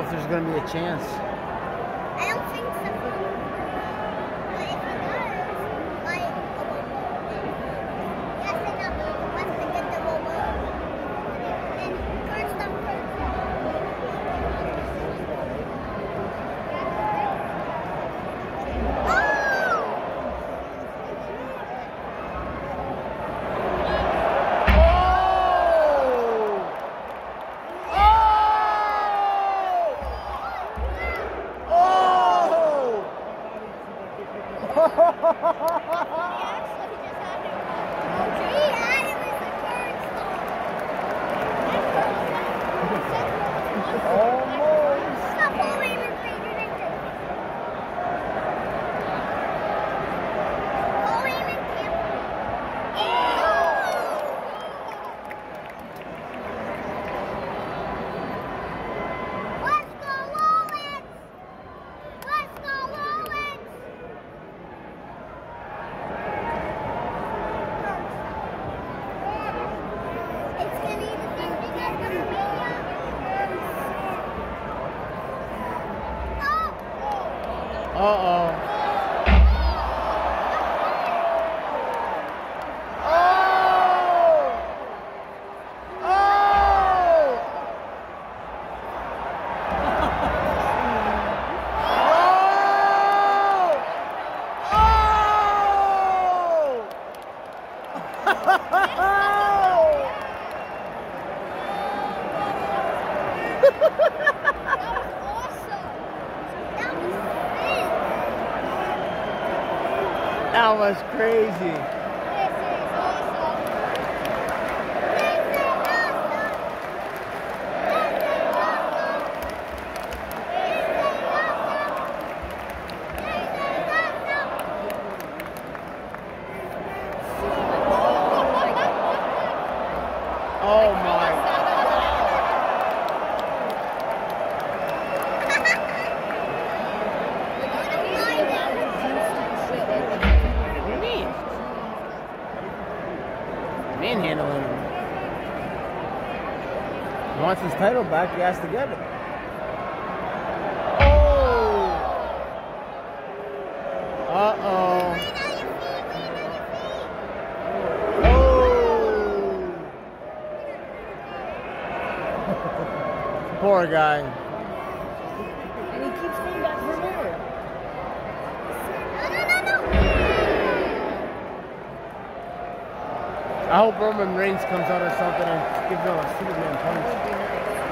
if there's going to be a chance. I don't think so. But if he does, like, yes and no, wants to get the robo. And first I'm first. Uh-oh. That was crazy. Oh my. Manhandling him. He wants his title back, he has to get it. Oh! Uh-oh. Oh! Poor guy. And he keeps going back for more. I hope Roman Reigns comes out or something and gives him a Superman punch.